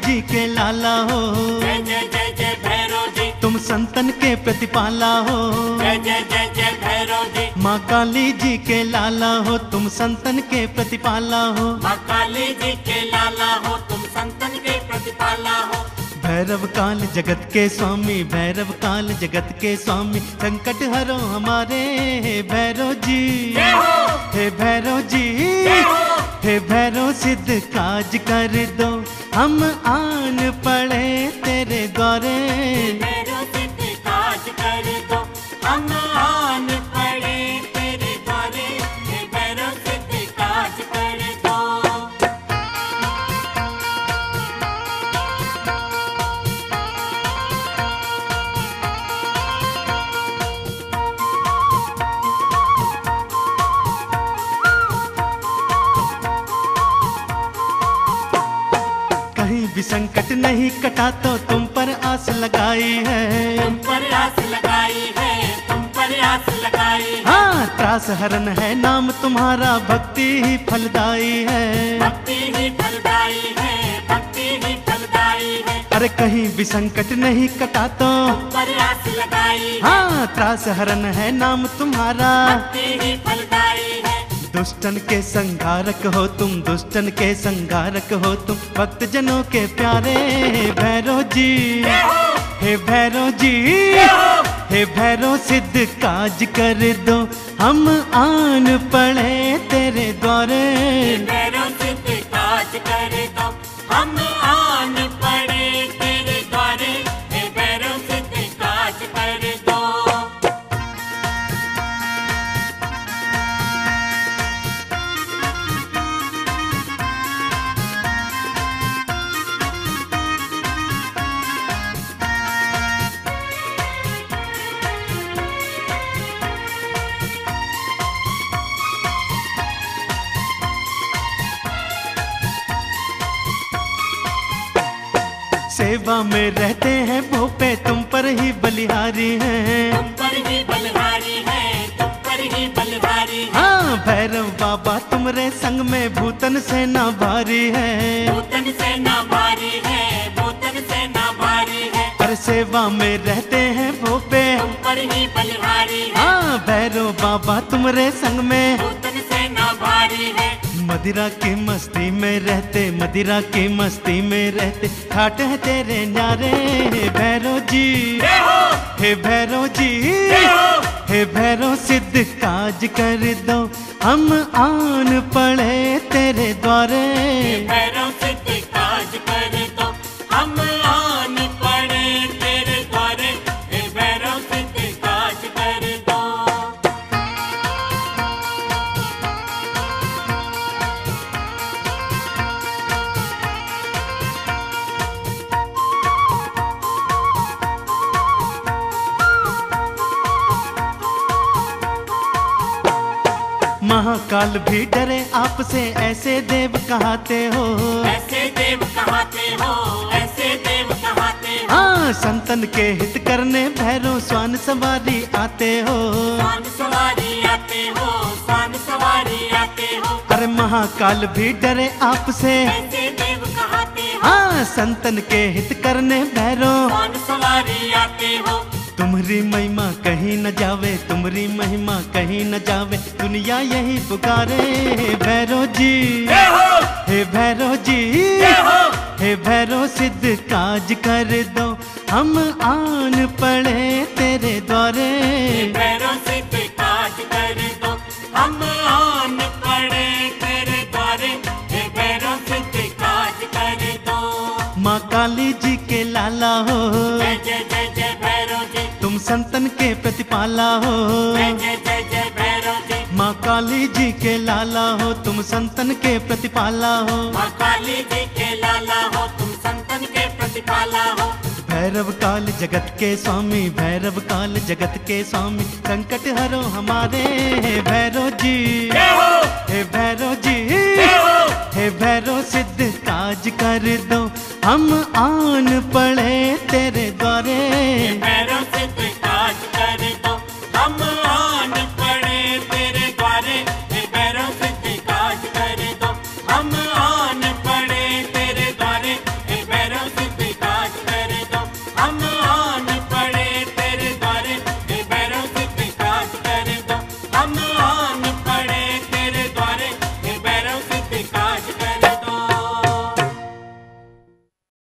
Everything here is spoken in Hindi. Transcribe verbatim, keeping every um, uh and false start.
जी के लाला हो, जय जय जय जय भैरव जी। तुम संतन के प्रतिपाला हो, जय जय जय जय भैरव जी। माँ काली जी के लाला हो, तुम संतन के प्रतिपाला हो, माँ काली जी के लाला हो, तुम संतन के प्रतिपाला हो। भैरव काल जगत के स्वामी, भैरव काल जगत के स्वामी, संकट हरो हमारे हे भैरव जी, हे भैरव जी, हे भैरव सिद्ध काज कर दो, हम आन पड़े तेरे द्वारे। भैरव सिद्ध काज कर दो, हम आन पड़े तेरे द्वारे। हे भैरव सिद्ध काज कर दो। कहीं भी संकट नहीं कटा तो तुम पर आस लगाई है, तुम पर आस लगाई है, तुम पर आस लगाई है। हाँ त्रास हरण है नाम तुम्हारा, भक्ति ही फलदाई है, भक्ति ही फलदाई है, भक्ति ही फलदाई है। अरे कहीं भी संकट नहीं कटा तो तुम पर आस लगाई है, हाँ त्रास हरण है नाम तुम्हारा, भक्ति ही फलदाई है। दुष्टन के संघारक हो तुम, दुष्टन के संघारक हो तुम, भक्त जनों के प्यारे हे भैरव जी, हे भैरव जी, हे भैरव सिद्ध काज कर दो, हम आन पड़े तेरे द्वारे। भैरव सिद्ध काज कर दो, हम आन पड़े तेरे द्वारे। हे भैरव सिद्ध काज कर दो। सेवा में रहते हैं भोपे, तुम पर ही बलिहारी हैं, तुम पर ही बलहारी है, तुम पर ही बलहारी है। हाँ भैरव बाबा तुमरे संग में भूतन सेना भारी है, भूतन सेना भारी है, भूतन सेना भारी है। अरे सेवा में रहते हैं भोपे, तुम पर ही बलहारी है, हाँ भैरव बाबा तुमरे संग में, भूतन सेना भारी है। मदिरा की मस्ती में रहते, मदिरा की मस्ती में रहते, ठाट है तेरे न्यारे हे भैरव जी, हे भैरव जी, हे भैरव सिद्ध काज कर दो, हम आन पड़े तेरे द्वारे। भैरव सिद्ध काज कर दो, हम आन पड़े तेरे द्वारे। हे भैरव सिद्ध काज कर दो। महाकाल भी डरे आपसे, ऐसे देव कहाते हो, ऐसे देव कहाते हो, ऐसे देव कहाते हो। हाँ संतन के हित करने भैरव स्वान सवारी आते हो, स्वान सवारी आते हो, स्वान सवारी आते हो। अरे महाकाल भी डरे आपसे, ऐसे देव कहाते हो, हाँ संतन के हित करने भैरव, स्वान सवारी आते हो। तुम्हारी महिमा कहीं न जावे, तुम्हारी महिमा कहीं न जावे, दुनिया यही पुकारे हे भैरव जी, हे भैरव जी, हे भैरव सिद्ध काज कर दो, हम आन पड़े तेरे द्वारे। भैरव सिद्ध काज कर दो, हम आन पड़े तेरे द्वारे। हे भैरव सिद्ध काज कर दो। माँ काली जी के लाला हो, जय जय जय जय भैरव जी। तुम संतन के प्रतिपाला हो, जय जय जय जय भैरव जी। माँ काली जी के लाला हो, तुम संतन के प्रतिपाला हो, माँ काली जी के लाला हो, तुम संतन के प्रतिपाला हो। भैरव काल जगत के स्वामी, भैरव काल जगत के स्वामी, संकट हरो हमारे हे भैरव जी, हे भैरव जी, हे भैरव सिद्ध काज कर दो, हम आन पड़े तेरे द्वारे। भैरव सिद्ध